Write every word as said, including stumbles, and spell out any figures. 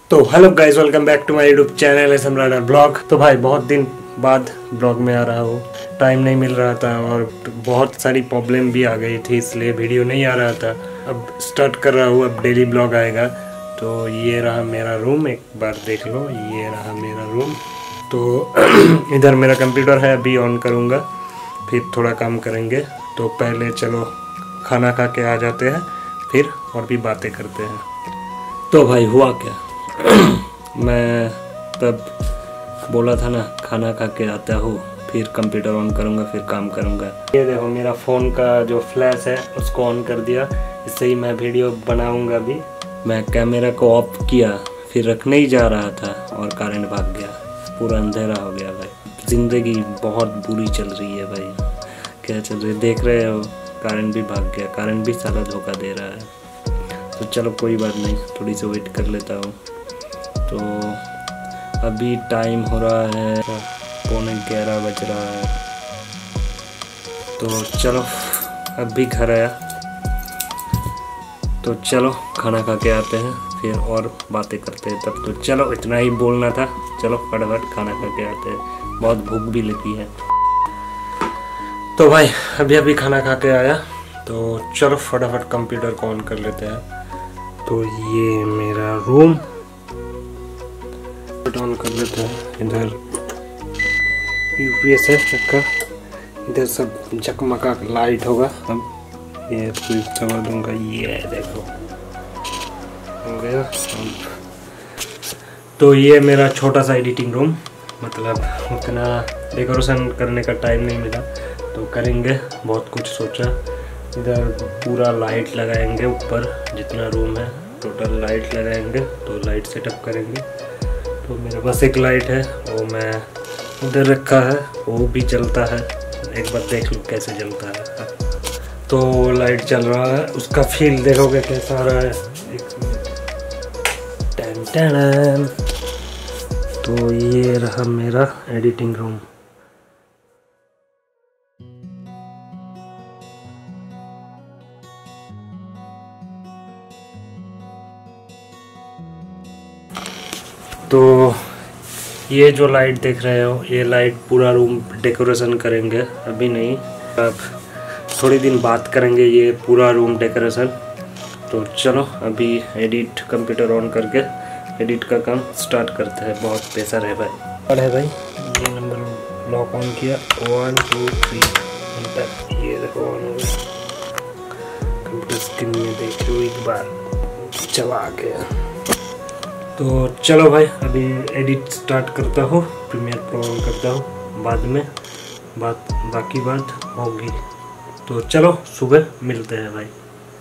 तो hello guys, welcome back to my YouTube channel Samrat blog. तो भाई बहुत दिन बाद ब्लॉग में आ रहा हूँ, टाइम नहीं मिल रहा था और बहुत सारी प्रॉब्लम भी आ गई थी, इसलिए वीडियो नहीं आ रहा था। अब स्टार्ट कर रहा हूँ, अब डेली ब्लॉग आएगा। तो ये रहा मेरा रूम, एक बार देख लो, ये रहा मेरा रूम। तो इधर मेरा कंप्यूटर है, अभी ऑन करूँगा, फिर थोड़ा काम करेंगे। तो पहले चलो खाना खा के आ जाते हैं, फिर और भी बातें करते हैं। तो भाई हुआ क्या, मैं तब बोला था ना खाना खा के आता हूँ, फिर कंप्यूटर ऑन करूँगा, फिर काम करूँगा। ये देखो मेरा फ़ोन का जो फ्लैश है उसको ऑन कर दिया, इससे ही मैं वीडियो बनाऊँगा। अभी मैं कैमरा को ऑफ किया, फिर रखने ही जा रहा था और करंट भाग गया, पूरा अंधेरा हो गया। भाई ज़िंदगी बहुत बुरी चल रही है भाई, क्या चल रही है देख रहे हो, करंट भी भाग गया, करंट भी सारा धोखा दे रहा है। तो चलो कोई बात नहीं, थोड़ी सी वेट कर लेता हूँ। तो अभी टाइम हो रहा है पौने ग्यारह बज रहा है। तो चलो अभी घर आया, तो चलो खाना खा के आते हैं, फिर और बातें करते हैं। तब तो चलो इतना ही बोलना था, चलो फटाफट खाना खा के आते हैं, बहुत भूख भी लगी है। तो भाई अभी अभी खाना खा के आया, तो चलो फटाफट कंप्यूटर को ऑन कर लेते हैं। तो ये मेरा रूम ऑन कर लेते हैं। इधर यूपीएस है का, इधर सब जगमगा लाइट होगा। अब ये स्विच दबा दूंगा, ये देखो हो गया। तो ये मेरा छोटा सा एडिटिंग रूम, मतलब उतना डेकोरेशन करने का टाइम नहीं मिला, तो करेंगे, बहुत कुछ सोचा। इधर पूरा लाइट लगाएंगे, ऊपर जितना रूम है टोटल लाइट लगाएंगे, तो लाइट सेटअप करेंगे। तो मेरे पास एक लाइट है, वो मैं उधर रखा है, वो भी जलता है, एक बार देख लो कैसे जलता है। तो लाइट चल रहा है, उसका फील देखोगे कैसा आ रहा है। एक टन टन। तो ये रहा मेरा एडिटिंग रूम। तो ये जो लाइट देख रहे हो, ये लाइट पूरा रूम डेकोरेशन करेंगे, अभी नहीं, अब थोड़ी दिन बाद करेंगे ये पूरा रूम डेकोरेशन। तो चलो अभी एडिट कंप्यूटर ऑन करके एडिट का काम स्टार्ट करते हैं। बहुत प्रेशर है भाई, और है भाई। ये नंबर लॉक ऑन किया, वन टू थ्री एंटर, ये देखो ऑन हो गया। कंप्यूटर स्क्रीन में देख लो एक बार, चला गया। तो चलो भाई अभी एडिट स्टार्ट करता हूँ, प्रीमियर प्रो ऑन करता हूँ, बाद में बात बाकी बात होगी। तो चलो सुबह मिलते हैं भाई।